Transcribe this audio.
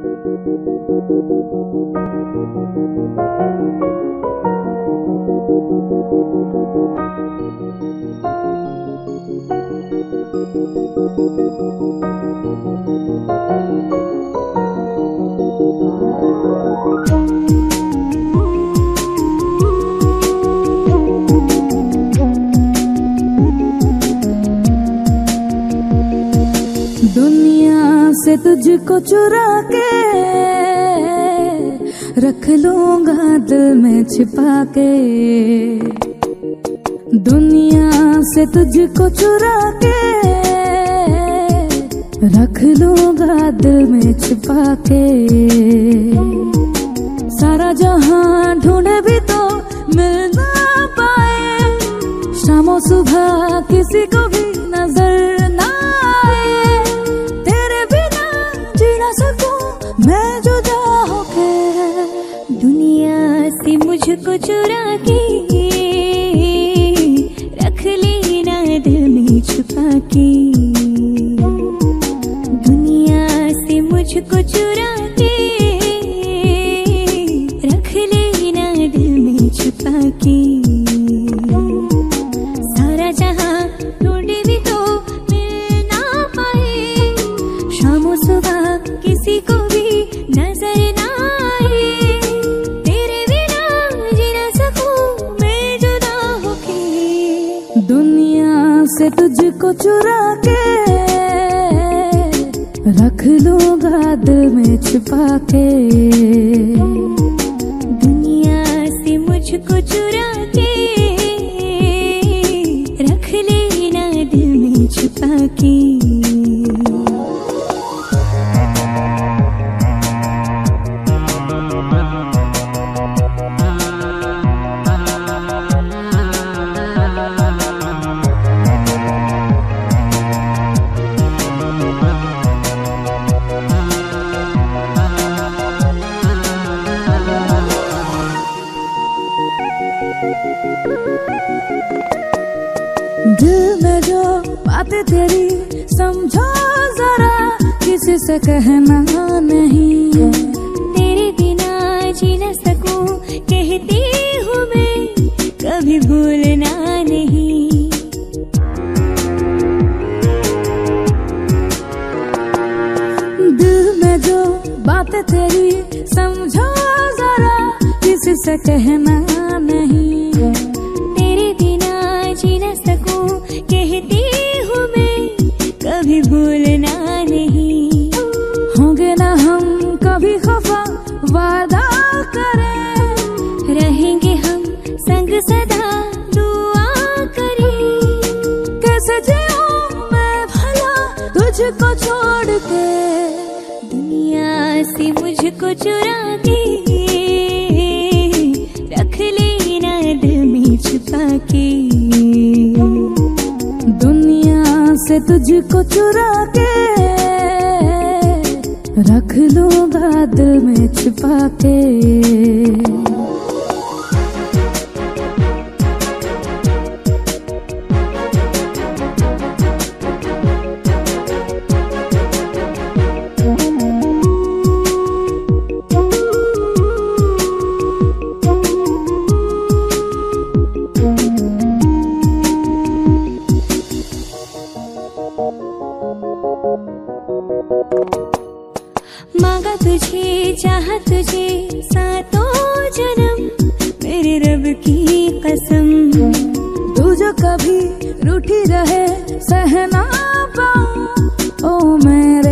दुनिया से तुझको चुरा के रख लूंगा दिल में छिपा के। दुनिया से तुझको चुरा के रख लूंगा दिल में छिपा के। सारा जहां ढूंढे भी तो मिल ना पाए, शामों सुबह किसी को भी नजर ना आए। तेरे बिना जी ना सकूं मैं जुदा होके। दुनिया से मुझको चुरा के रख लेना दिल में छुपा के। दुनिया से मुझको चुरा के रख लेना दिल में छुपा के। सारा जहां ढूंढे भी तो मिल ना पाए, शामों सुबह किसी को भी नजर ना आए। तेरे बिना जी ना सकूं मैं जुदा होके। दुनिया से तुझको चुरा के रख लूंगा दिल में छिपा के। दुनिया से मुझको चुरा के रख लेना दिल में छुपा के। दिल में जो बातें तेरी समझो जरा, किसी से कहना नहीं। तेरे बिना जी न सकूं कहती हूँ मैं, कभी भूलना नहीं। दिल में जो बातें तेरी समझो जरा, किसी से कहना नहीं। तेरे बिना जी न सकूं कहती हूँ मैं, कभी भूलना नहीं। होंगे ना हम कभी खफा वादा करें, रहेंगे हम संग सदा दुआ करें। कैसे जीऊं मैं भला तुझको छोड़ के। दुनिया से मुझको चुरा के रख लेना दिल में छुपा के। दुनिया से तुझको चुरा के रख लूंगा दिल में छिपा के। मांगा तुझे चाहा तुझे सातों जन्म, मेरे रब की कसम। तू जो कभी रूठी रहे सह ना पाऊं, ओ मैं